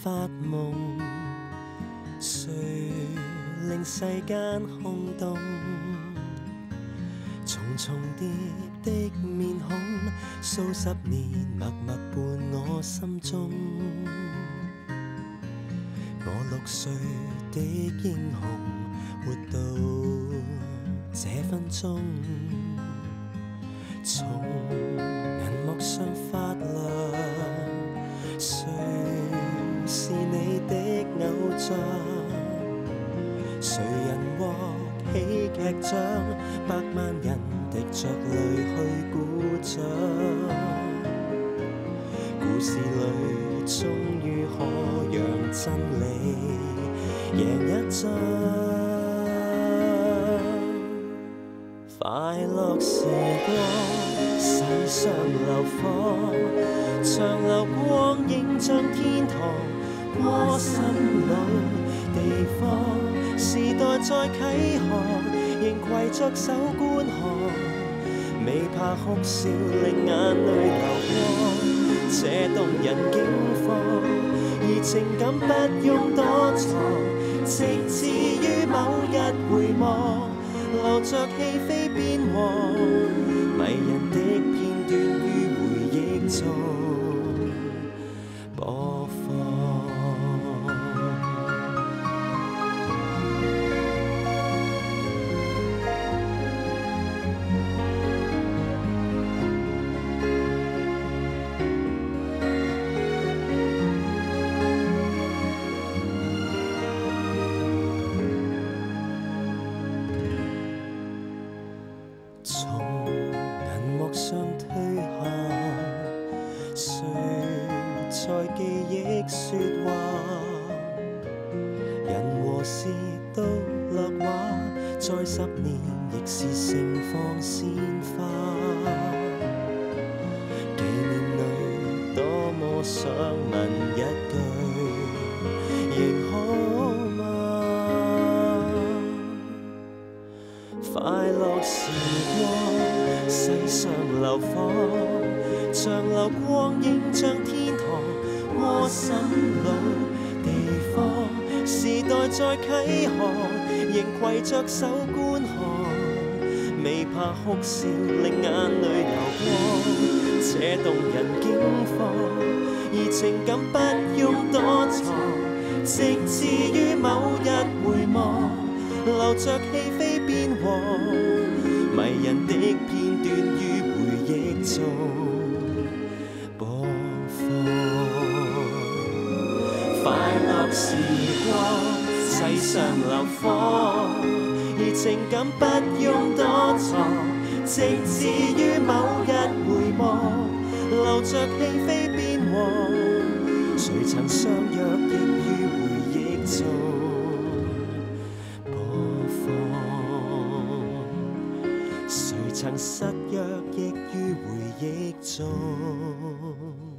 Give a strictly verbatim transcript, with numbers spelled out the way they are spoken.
發夢，誰令世間空洞？重重疊的面孔，數十年默默伴我心中。我六歲的英雄，活到這分鐘，從銀幕上發亮，誰是你的偶像？誰人獲喜劇獎？百萬人滴着淚去鼓掌。故事裏終於可讓真理贏一仗。快樂時光世上流放，長流光影像天堂窩心裏地方。時代在啟航，仍攜着手觀看，未怕哭笑令眼淚流光。這動人境況，而情感不用躲藏，直至於某日回望，留着戲飛變黃，迷人的片段於回憶中播放。從銀幕上退下，誰在記憶說話？人和事都略畫，再十年亦是盛放鮮花。紀念裏多麼想問一句，仍好嗎？快樂時光世上流放，長流光影像天堂窩心裏地方。時代在啟航，仍攜着手觀看，未怕哭笑令眼淚流光。這動人境況，而情感不用躲藏，直至於某日回望，留着戲飛變黃，迷人的片段於回憶中播放。快樂時光世上流放，而情感不用躲藏，直至於某日回望，留着戲飛變黃。誰曾相約亦於回憶中誰曾失約，亦於回憶中。